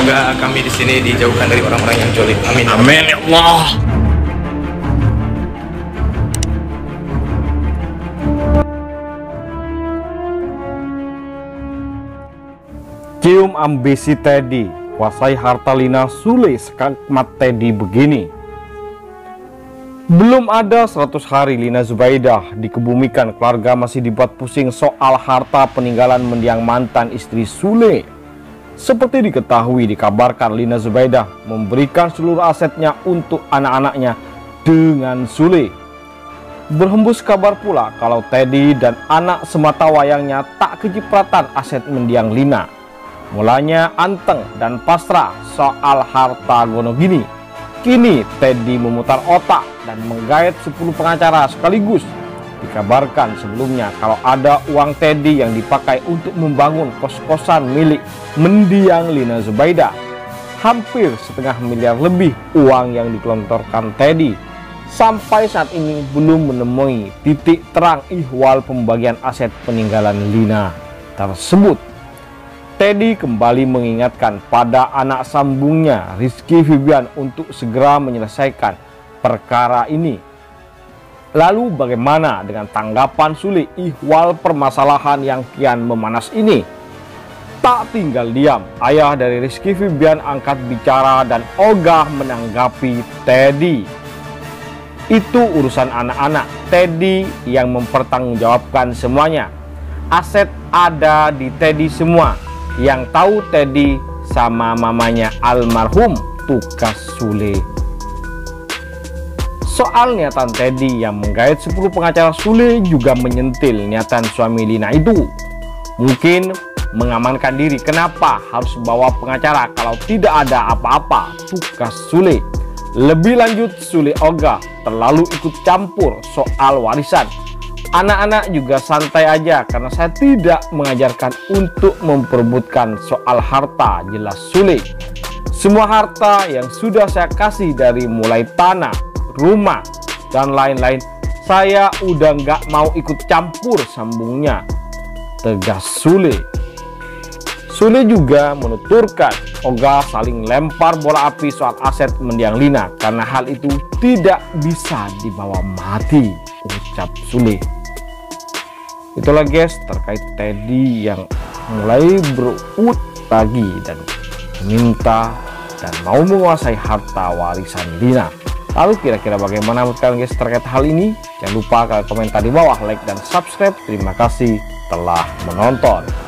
Semoga kami di sini dijauhkan dari orang-orang yang jolim. Amin. Amin ya Allah. Cium ambisi Teddy, kuasai harta Lina Sule sekakmat Teddy begini. Belum ada 100 hari Lina Zubaidah dikebumikan, keluarga masih dibuat pusing soal harta peninggalan mendiang mantan istri Sule. Seperti diketahui, dikabarkan Lina Zubaidah memberikan seluruh asetnya untuk anak-anaknya dengan Sule. Berhembus kabar pula kalau Teddy dan anak semata wayangnya tak kecipratan aset mendiang Lina. Mulanya anteng dan pasrah soal harta gono gini. Kini Teddy memutar otak dan menggait 10 pengacara sekaligus. Dikabarkan sebelumnya kalau ada uang Teddy yang dipakai untuk membangun kos-kosan milik mendiang Lina Zubaidah. Hampir setengah miliar lebih uang yang digelontorkan Teddy. Sampai saat ini belum menemui titik terang ihwal pembagian aset peninggalan Lina tersebut. Teddy kembali mengingatkan pada anak sambungnya Rizky Febian untuk segera menyelesaikan perkara ini. Lalu bagaimana dengan tanggapan Sule ihwal permasalahan yang kian memanas ini? Tak tinggal diam, ayah dari Rizky Febian angkat bicara dan ogah menanggapi Teddy. Itu urusan anak-anak, Teddy yang mempertanggungjawabkan semuanya. Aset ada di Teddy semua. Yang tahu Teddy sama mamanya almarhum Tukas Sule. Soal niatan Teddy yang menggait 10 pengacara Sule juga menyentil niatan suami Lina itu. Mungkin mengamankan diri, kenapa harus bawa pengacara kalau tidak ada apa-apa Tukas Sule. Lebih lanjut, Sule ogah terlalu ikut campur soal warisan. Anak-anak juga santai aja karena saya tidak mengajarkan untuk memperebutkan soal harta, jelas Sule. Semua harta yang sudah saya kasih dari mulai tanah, rumah, dan lain-lain, saya udah nggak mau ikut campur, sambungnya, tegas Sule. Sule juga menuturkan ogah saling lempar bola api soal aset mendiang Lina karena hal itu tidak bisa dibawa mati, ucap Sule. Itulah guys terkait Teddy yang mulai berut lagi dan meminta dan mau menguasai harta warisan Lina. Lalu kira-kira bagaimana menurut kalian guys terkait hal ini? Jangan lupa kalian komentar di bawah, like dan subscribe. Terima kasih telah menonton.